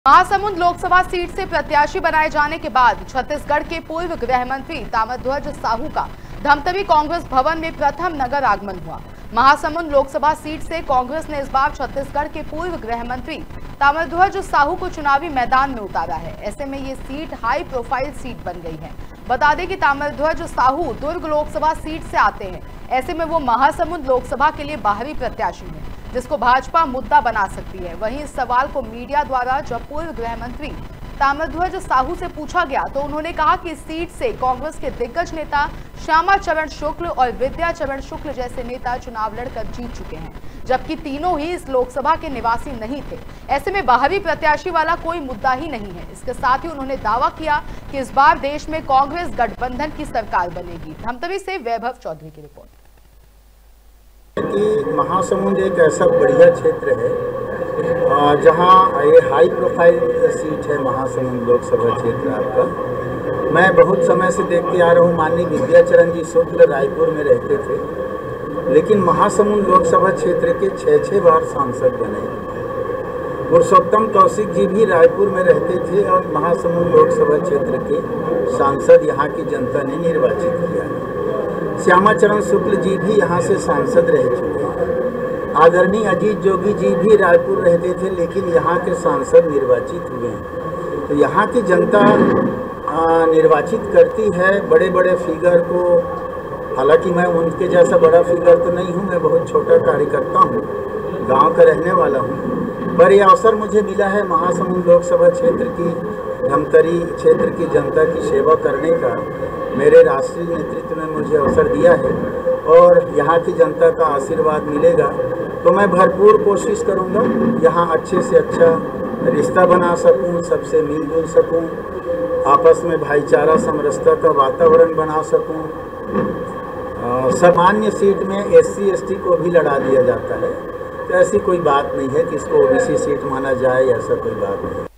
Mahasamund Lok Sabha seat से प्रत्याशी बनाए जाने के बाद छत्तीसगढ़ के पूर्व गृह मंत्री ताम्रध्वज साहू का धमतरी कांग्रेस भवन में प्रथम नगर आगमन हुआ। महासमुंद लोकसभा सीट से कांग्रेस ने इस बार छत्तीसगढ़ के पूर्व गृह मंत्री ताम्रध्वज साहू को चुनावी मैदान में उतारा है। ऐसे में ये सीट हाई प्रोफाइल सीट बन गई है। बता दें कि ताम्रध्वज साहू दुर्ग लोकसभा सीट से आते हैं। ऐसे में वो महासमुंद लोकसभा के लिए बाहरी प्रत्याशी है, जिसको भाजपा मुद्दा बना सकती है। वहीं इस सवाल को मीडिया द्वारा जब पूर्व गृह मंत्री ताम्रध्वज साहू से पूछा गया तो उन्होंने कहा कि इस सीट से कांग्रेस के दिग्गज नेता श्यामा चरण शुक्ल और विद्या चरण शुक्ल जैसे नेता चुनाव लड़कर जीत चुके हैं, जबकि तीनों ही इस लोकसभा के निवासी नहीं थे। ऐसे में बाहरी प्रत्याशी वाला कोई मुद्दा ही नहीं है। इसके साथ ही उन्होंने दावा किया कि इस बार देश में कांग्रेस गठबंधन की सरकार बनेगी। धमतरी से वैभव चौधरी की रिपोर्ट। कि महासमुंद एक ऐसा बढ़िया क्षेत्र है जहां ये हाई प्रोफाइल सीट है। महासमुंद लोकसभा क्षेत्र आपका मैं बहुत समय से देखते आ रहा हूं। माननीय विद्या चरण जी शुक्ल रायपुर में रहते थे, लेकिन महासमुंद लोकसभा क्षेत्र के 6 बार सांसद बने। पुरुषोत्तम कौशिक जी भी रायपुर में रहते थे और महासमुंद लोकसभा क्षेत्र के सांसद यहाँ की जनता ने निर्वाचित किया। श्यामा चरण शुक्ल जी भी यहाँ से सांसद रह चुके हैं। आदरणीय अजीत जोगी जी भी रायपुर रहते थे, लेकिन यहाँ के सांसद निर्वाचित हुए हैं। तो यहाँ की जनता निर्वाचित करती है बड़े बड़े फिगर को। हालांकि मैं उनके जैसा बड़ा फिगर तो नहीं हूँ, मैं बहुत छोटा कार्यकर्ता हूँ, गांव का रहने वाला हूँ। पर यह अवसर मुझे मिला है महासमुंद लोकसभा क्षेत्र की, धमतरी क्षेत्र की जनता की सेवा करने का। मेरे राष्ट्रीय नेतृत्व ने मुझे अवसर दिया है और यहाँ की जनता का आशीर्वाद मिलेगा तो मैं भरपूर कोशिश करूँगा यहाँ अच्छे से अच्छा रिश्ता बना सकूँ, सबसे मिलजुल सकूँ, आपस में भाईचारा समरसता का वातावरण बना सकूँ। सामान्य सीट में SC ST को भी लड़ा दिया जाता है, तो ऐसी कोई बात नहीं है कि इसको OBC सीट माना जाए, ऐसा कोई बात नहीं।